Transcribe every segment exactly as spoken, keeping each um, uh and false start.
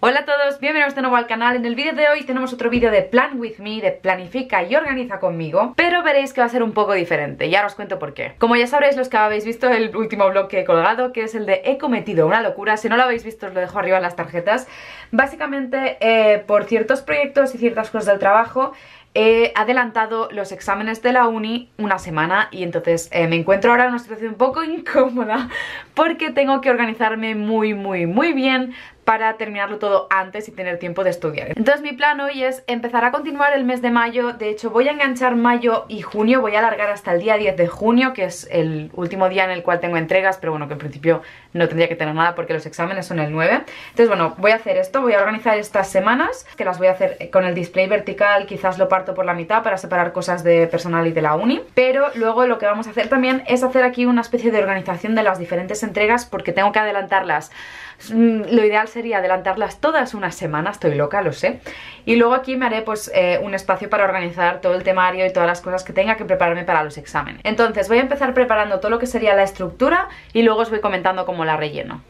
Hola a todos, bienvenidos de nuevo al canal. En el vídeo de hoy tenemos otro vídeo de Plan With Me, de planifica y organiza conmigo, pero veréis que va a ser un poco diferente y ahora os cuento por qué. Como ya sabréis los que habéis visto el último vlog que he colgado, que es el de he cometido una locura, si no lo habéis visto os lo dejo arriba en las tarjetas. Básicamente eh, por ciertos proyectos y ciertas cosas del trabajo he adelantado los exámenes de la uni una semana y entonces eh, me encuentro ahora en una situación un poco incómoda porque tengo que organizarme muy muy muy bien para terminarlo todo antes y tener tiempo de estudiar. Entonces mi plan hoy es empezar a continuar el mes de mayo. De hecho voy a enganchar mayo y junio, voy a alargar hasta el día diez de junio, que es el último día en el cual tengo entregas, pero bueno, que en principio no tendría que tener nada porque los exámenes son el nueve. Entonces bueno, voy a hacer esto, voy a organizar estas semanas, que las voy a hacer con el display vertical, quizás lo parto por la mitad para separar cosas de personal y de la uni, pero luego lo que vamos a hacer también es hacer aquí una especie de organización de las diferentes entregas porque tengo que adelantarlas. Lo ideal sería adelantarlas todas una semana, estoy loca, lo sé. Y luego aquí me haré pues eh, un espacio para organizar todo el temario y todas las cosas que tenga que prepararme para los exámenes. Entonces voy a empezar preparando todo lo que sería la estructura y luego os voy comentando cómo la relleno.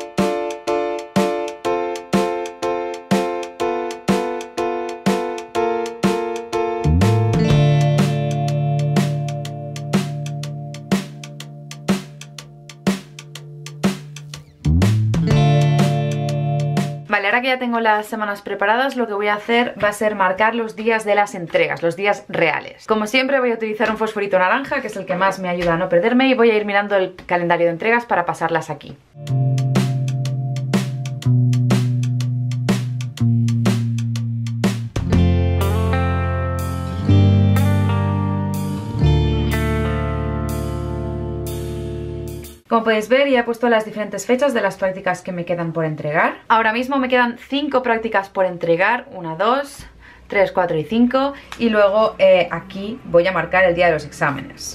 Vale, ahora que ya tengo las semanas preparadas, lo que voy a hacer va a ser marcar los días de las entregas, los días reales. Como siempre voy a utilizar un fosforito naranja, que es el que más me ayuda a no perderme, y voy a ir mirando el calendario de entregas para pasarlas aquí. Como podéis ver, ya he puesto las diferentes fechas de las prácticas que me quedan por entregar. Ahora mismo me quedan cinco prácticas por entregar, una, dos, tres, cuatro y cinco. Y luego eh, aquí voy a marcar el día de los exámenes.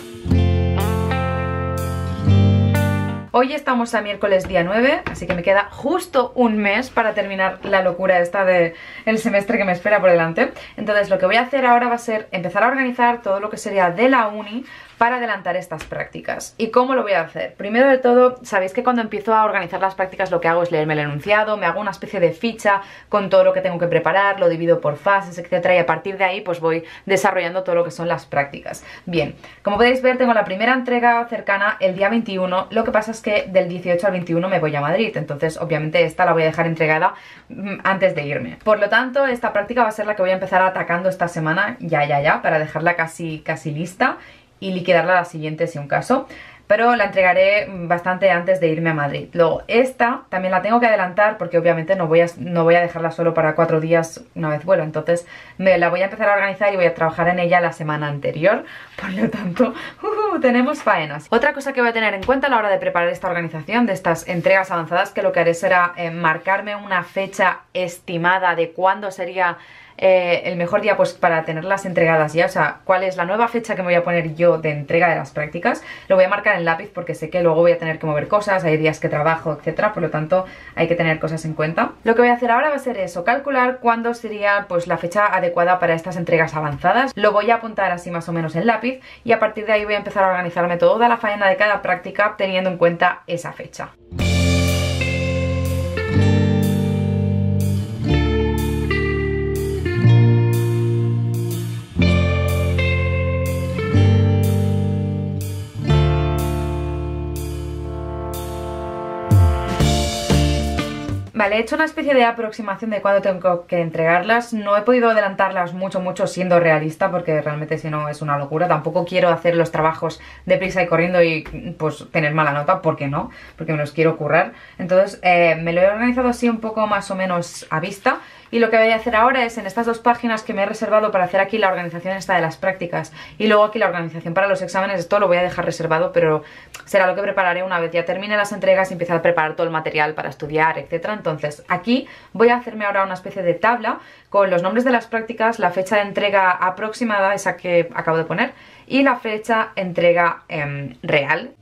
Hoy estamos a miércoles día nueve, así que me queda justo un mes para terminar la locura esta del semestre que me espera por delante. Entonces lo que voy a hacer ahora va a ser empezar a organizar todo lo que sería de la uni para adelantar estas prácticas. ¿Y cómo lo voy a hacer? Primero de todo, sabéis que cuando empiezo a organizar las prácticas lo que hago es leerme el enunciado, me hago una especie de ficha con todo lo que tengo que preparar, lo divido por fases, etcétera, y a partir de ahí pues voy desarrollando todo lo que son las prácticas. Bien, como podéis ver tengo la primera entrega cercana el día veintiuno, lo que pasa es que del dieciocho al veintiuno me voy a Madrid, entonces obviamente esta la voy a dejar entregada antes de irme. Por lo tanto, esta práctica va a ser la que voy a empezar atacando esta semana, ya, ya, ya, para dejarla casi, casi lista y liquidarla a la siguiente si un caso, pero la entregaré bastante antes de irme a Madrid. Luego esta también la tengo que adelantar porque obviamente no voy a, no voy a dejarla solo para cuatro días una vez vuelo, entonces me la voy a empezar a organizar y voy a trabajar en ella la semana anterior, por lo tanto uh, tenemos faenas. Otra cosa que voy a tener en cuenta a la hora de preparar esta organización de estas entregas avanzadas, que lo que haré será eh, marcarme una fecha estimada de cuándo sería Eh, el mejor día pues para tenerlas entregadas ya, o sea, cuál es la nueva fecha que me voy a poner yo de entrega de las prácticas. Lo voy a marcar en lápiz porque sé que luego voy a tener que mover cosas, hay días que trabajo, etcétera, por lo tanto hay que tener cosas en cuenta. Lo que voy a hacer ahora va a ser eso, calcular cuándo sería pues la fecha adecuada para estas entregas avanzadas. Lo voy a apuntar así más o menos en lápiz y a partir de ahí voy a empezar a organizarme toda la faena de cada práctica teniendo en cuenta esa fecha. Vale, he hecho una especie de aproximación de cuándo tengo que entregarlas. No he podido adelantarlas mucho, mucho siendo realista porque realmente si no es una locura. Tampoco quiero hacer los trabajos deprisa y corriendo y pues tener mala nota, ¿por qué no? Porque me los quiero currar. Entonces eh, me lo he organizado así un poco más o menos a vista. Y lo que voy a hacer ahora es en estas dos páginas que me he reservado para hacer aquí la organización esta de las prácticas y luego aquí la organización para los exámenes, esto lo voy a dejar reservado, pero será lo que prepararé una vez ya termine las entregas y empiece a preparar todo el material para estudiar, etcétera. Entonces aquí voy a hacerme ahora una especie de tabla con los nombres de las prácticas, la fecha de entrega aproximada, esa que acabo de poner, y la fecha entrega eh, real.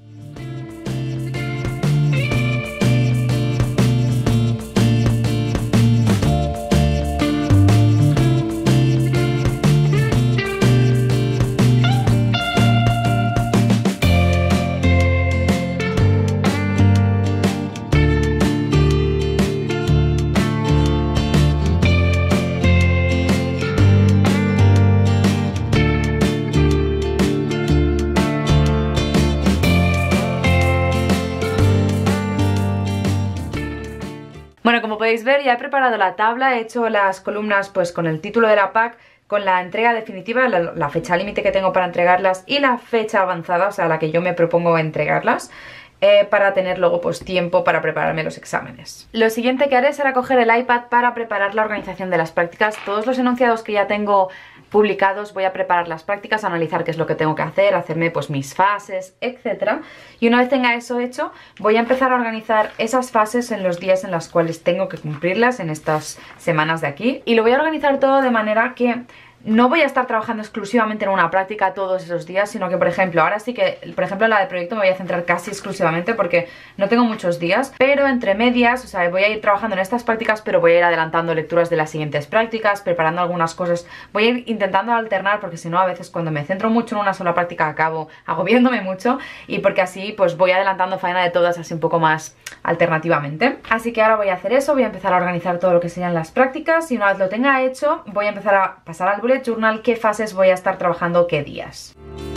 Bueno, como podéis ver, ya he preparado la tabla, he hecho las columnas pues con el título de la P A C, con la entrega definitiva, la, la fecha límite que tengo para entregarlas y la fecha avanzada, o sea, la que yo me propongo entregarlas. Eh, para tener luego pues tiempo para prepararme los exámenes. Lo siguiente que haré será coger el iPad para preparar la organización de las prácticas. Todos los enunciados que ya tengo publicados voy a preparar las prácticas, analizar qué es lo que tengo que hacer, hacerme pues mis fases, etcétera. Y una vez tenga eso hecho, voy a empezar a organizar esas fases en los días en los cuales tengo que cumplirlas, en estas semanas de aquí. Y lo voy a organizar todo de manera que no voy a estar trabajando exclusivamente en una práctica todos esos días, sino que, por ejemplo, ahora sí que, por ejemplo, en la de proyecto me voy a centrar casi exclusivamente porque no tengo muchos días, pero entre medias, o sea, voy a ir trabajando en estas prácticas, pero voy a ir adelantando lecturas de las siguientes prácticas, preparando algunas cosas, voy a ir intentando alternar porque si no, a veces cuando me centro mucho en una sola práctica acabo agobiándome mucho y porque así pues voy adelantando faena de todas así un poco más alternativamente. Así que ahora voy a hacer eso, voy a empezar a organizar todo lo que serían las prácticas y una vez lo tenga hecho, voy a empezar a pasar al bullet journal qué fases voy a estar trabajando qué días.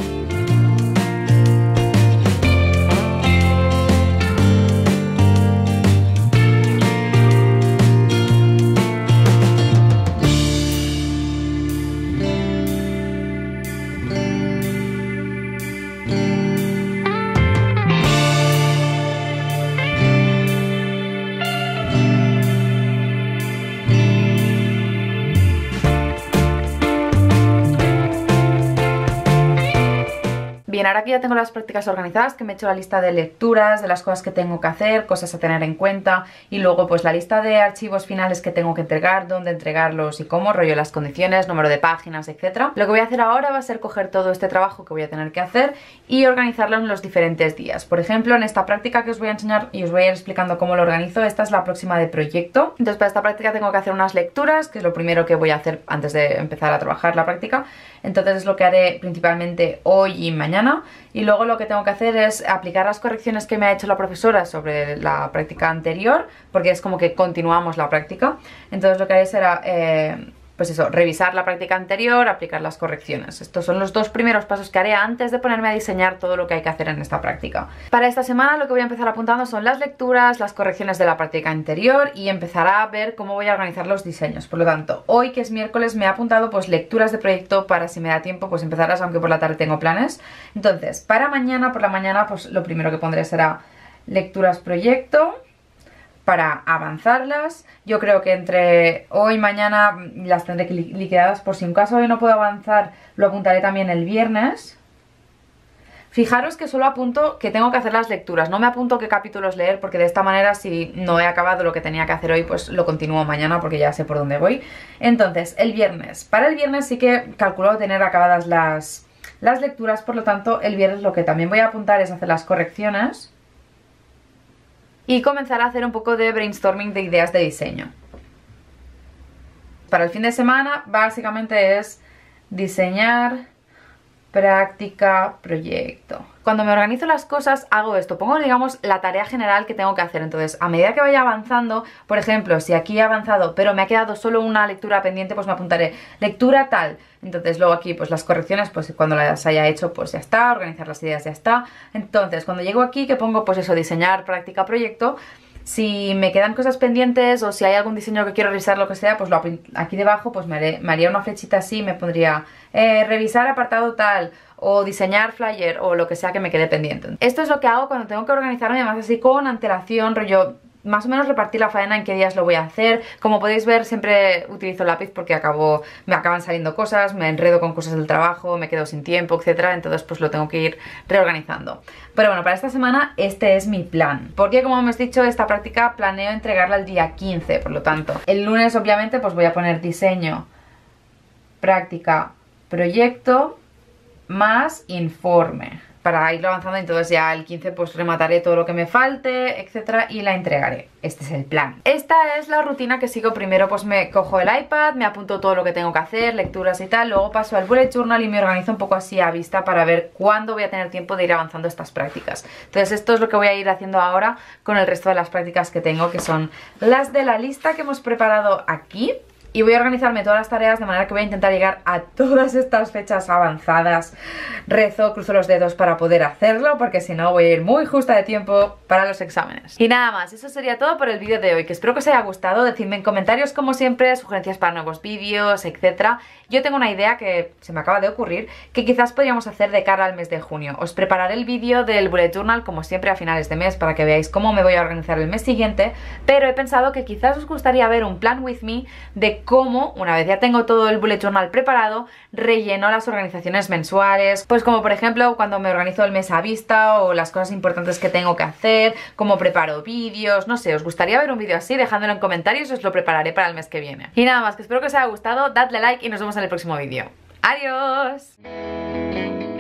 Bien, ahora que ya tengo las prácticas organizadas, que me he hecho la lista de lecturas, de las cosas que tengo que hacer, cosas a tener en cuenta y luego pues la lista de archivos finales que tengo que entregar, dónde entregarlos y cómo, rollo las condiciones, número de páginas, etcétera. Lo que voy a hacer ahora va a ser coger todo este trabajo que voy a tener que hacer y organizarlo en los diferentes días. Por ejemplo, en esta práctica que os voy a enseñar y os voy a ir explicando cómo lo organizo, esta es la próxima de proyecto. Entonces para esta práctica tengo que hacer unas lecturas, que es lo primero que voy a hacer antes de empezar a trabajar la práctica. Entonces es lo que haré principalmente hoy y mañana. Y luego lo que tengo que hacer es aplicar las correcciones que me ha hecho la profesora sobre la práctica anterior, porque es como que continuamos la práctica. Entonces lo que haré será, eh, pues eso, revisar la práctica anterior, aplicar las correcciones. Estos son los dos primeros pasos que haré antes de ponerme a diseñar todo lo que hay que hacer en esta práctica. Para esta semana lo que voy a empezar apuntando son las lecturas, las correcciones de la práctica anterior y empezar a ver cómo voy a organizar los diseños. Por lo tanto, hoy que es miércoles me he apuntado pues lecturas de proyecto para si me da tiempo pues empezarlas, aunque por la tarde tengo planes. Entonces, para mañana, por la mañana, pues lo primero que pondré será lecturas proyecto para avanzarlas. Yo creo que entre hoy y mañana las tendré liquidadas. Por si en caso hoy no puedo avanzar, lo apuntaré también el viernes. Fijaros que solo apunto que tengo que hacer las lecturas, no me apunto qué capítulos leer, porque de esta manera si no he acabado lo que tenía que hacer hoy, pues lo continúo mañana porque ya sé por dónde voy. Entonces, el viernes. Para el viernes sí que calculo tener acabadas las, las lecturas, por lo tanto el viernes lo que también voy a apuntar es hacer las correcciones y comenzar a hacer un poco de brainstorming de ideas de diseño. Para el fin de semana básicamente es diseñar práctica, proyecto. Cuando me organizo las cosas hago esto, pongo digamos la tarea general que tengo que hacer. Entonces a medida que vaya avanzando, por ejemplo, si aquí he avanzado pero me ha quedado solo una lectura pendiente, pues me apuntaré lectura tal. Entonces luego aquí pues las correcciones, pues cuando las haya hecho pues ya está, organizar las ideas ya está. Entonces cuando llego aquí que pongo pues eso, diseñar práctica, proyecto, si me quedan cosas pendientes o si hay algún diseño que quiero revisar, lo que sea, pues lo, aquí debajo pues me, haré, me haría una flechita así y me pondría eh, revisar apartado tal o diseñar flyer o lo que sea que me quede pendiente. Esto es lo que hago cuando tengo que organizarme más así con antelación, rollo más o menos repartir la faena en qué días lo voy a hacer. Como podéis ver siempre utilizo lápiz porque acabo, me acaban saliendo cosas, me enredo con cosas del trabajo, me quedo sin tiempo, etcétera. Entonces pues lo tengo que ir reorganizando. Pero bueno, para esta semana este es mi plan, porque como hemos dicho, esta práctica planeo entregarla el día quince. Por lo tanto, el lunes obviamente pues voy a poner diseño, práctica, proyecto más informe para irlo avanzando. Entonces ya el quince pues remataré todo lo que me falte, etcétera, y la entregaré. Este es el plan. Esta es la rutina que sigo. Primero pues me cojo el iPad, me apunto todo lo que tengo que hacer, lecturas y tal, luego paso al bullet journal y me organizo un poco así a vista para ver cuándo voy a tener tiempo de ir avanzando estas prácticas. Entonces esto es lo que voy a ir haciendo ahora con el resto de las prácticas que tengo, que son las de la lista que hemos preparado aquí. y voy a organizarme todas las tareas de manera que voy a intentar llegar a todas estas fechas avanzadas. Rezo, cruzo los dedos para poder hacerlo, porque si no voy a ir muy justa de tiempo para los exámenes. Y nada más, eso sería todo por el vídeo de hoy, que espero que os haya gustado. Decidme en comentarios, como siempre, sugerencias para nuevos vídeos, etcétera. Yo tengo una idea que se me acaba de ocurrir, que quizás podríamos hacer de cara al mes de junio. Os prepararé el vídeo del bullet journal, como siempre, a finales de mes, para que veáis cómo me voy a organizar el mes siguiente, pero he pensado que quizás os gustaría ver un plan with me de cómo, una vez ya tengo todo el bullet journal preparado, relleno las organizaciones mensuales, pues como por ejemplo cuando me organizo el mes a vista o las cosas importantes que tengo que hacer, cómo preparo vídeos, no sé, os gustaría ver un vídeo así, dejádmelo en comentarios, os lo prepararé para el mes que viene. Y nada más, que espero que os haya gustado, dadle like y nos vemos en el próximo vídeo. ¡Adiós!